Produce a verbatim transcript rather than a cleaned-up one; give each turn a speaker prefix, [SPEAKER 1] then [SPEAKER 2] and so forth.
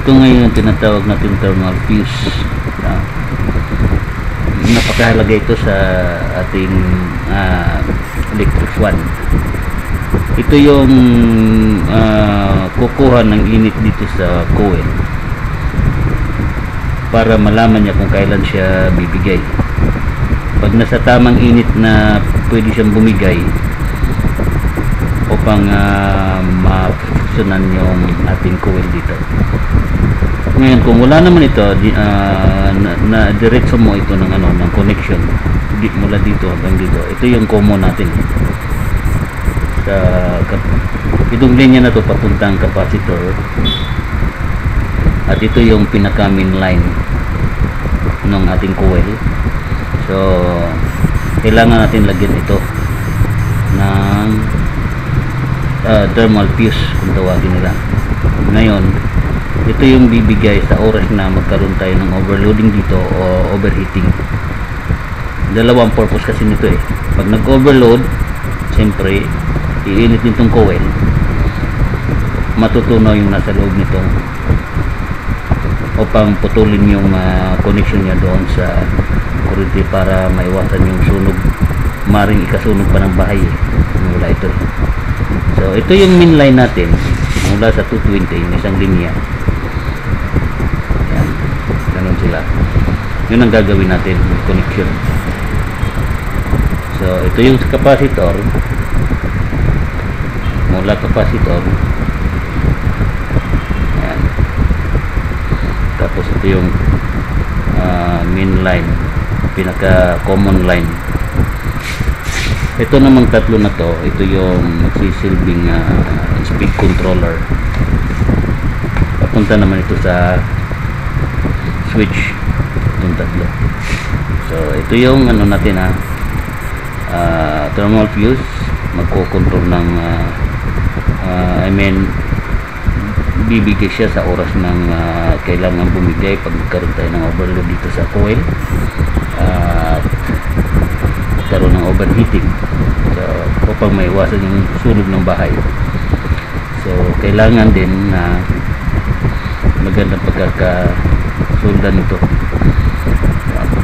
[SPEAKER 1] ito ngayon yung tinatawag natin thermal fuse. Uh, napakahalaga ito sa ating uh, electric fan. Ito yung uh, kukuha ng init dito sa coil para malaman niya kung kailan siya bibigay. Pag nasa tamang init na pwede siyang bumigay upang uh, ma-funksyonan yung ating coil dito. Ngayon kung wala naman ito, di, uh, na, na diretso mo ito ng ano ng connection di, mula dito hanggang dito. Ito yung common natin sa itong linya na to papuntang capacitor, at ito yung pinaka main line ng ating coil. So kailangan natin lagyan ito ng uh, thermal fuse kung tawagin nila. Ngayon ito yung bibigay sa oras na magkaroon tayo ng overloading dito o overheating. Dalawang purpose kasi nito eh. Pag nag-overload, siyempre iinit nitong coil, matutunaw yung nasa loob nito upang putulin yung uh, connection niya doon sa kuryente para maiwasan yung sunog, maring ikasunog pa ng bahay eh, mula ito. So ito yung main line natin mula sa two twenty, yung isang linya. Yan, ganun sila. Yun ang gagawin natin, connection. So ito yung capacitor, mula capacitor. Ayan. Tapos ito yung uh, main line, pinaka common line. Ito namang tatlo na to, ito yung magsisilbing uh, speed controller. Papunta naman ito sa switch, itong tatlo. So ito yung ano natin ha, uh, thermal fuse, magko-control ng uh, uh, I mean bibigay siya sa oras ng uh, kailangan bumigay pag nagkaroon tayo ng overload dito sa coil at uh, karoon ng overheating, so upang maiwasan yung sunog ng bahay. So kailangan din na magandang pagkakasulda nito.